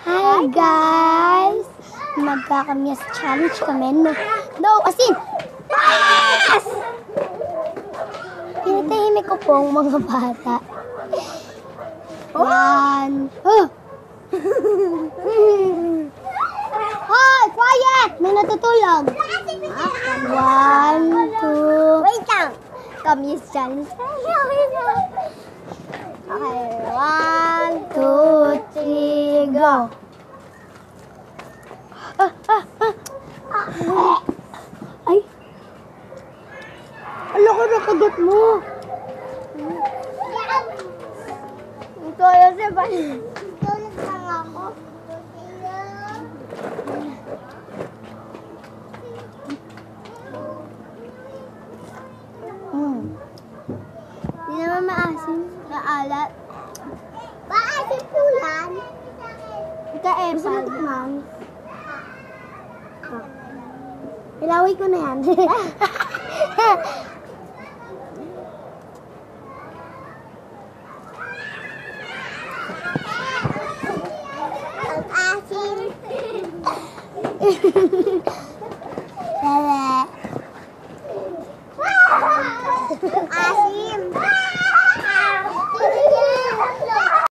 Hi guys! Magkakamyas challenge kami. No, asin! Yes! Pinatahimik ko po ang mga bata. Yan. Hoy! Quiet! May natutulog. 1, 2... Wait lang! Kamyas challenge. Okay, 1, 2, 3, go! Ay! Ala ko nakagat mo! Ito alam siya ba? Tulog lang ako. Hindi naman maasim. Maalat. Maasim po yan. Ika-epal. Gusto mo tikman? Ilaway ko na yan. Ang asin.